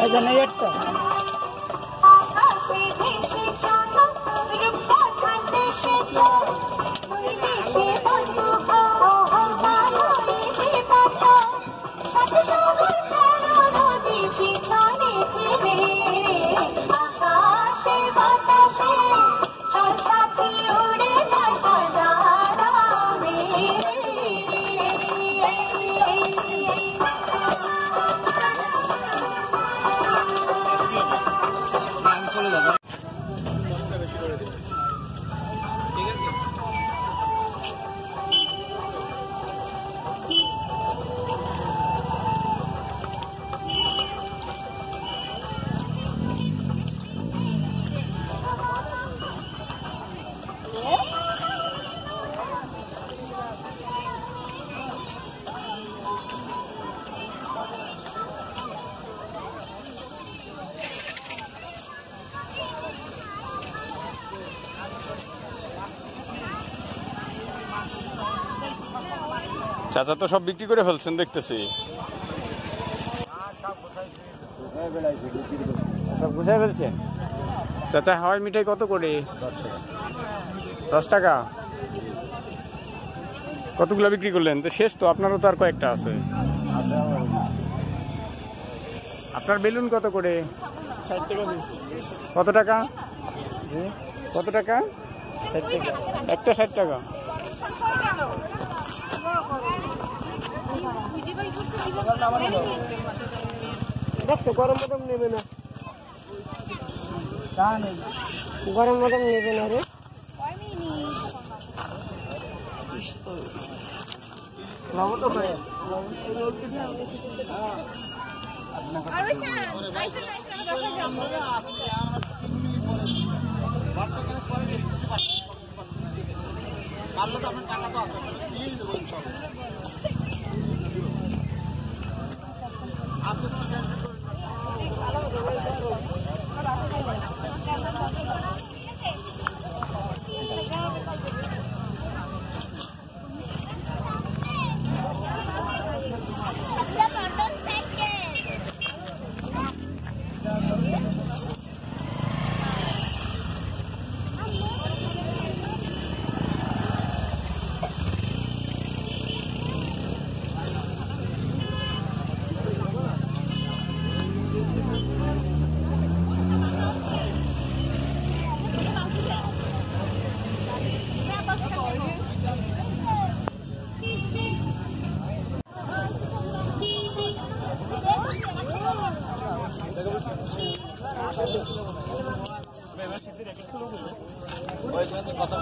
এখানে একটা চাচা তো সব বিক্রি করে ফেলছেন দেখতেছি। সব গুছাই ফেলছেন। চাচা হাওয়াই মিঠাই কত করে? 10 টাকা। কতগুলো বিক্রি করলেন? তো শেষ তো, আপনারও তো আর কয়েকটা আছে। আপনার বেলুন কত করে? 60 টাকা। কত টাকা? কত টাকা? 60 টাকা একটা। 60 টাকা। দেখছো গরম মতন নেবে না, গরম মতন নেবে না রে। কথা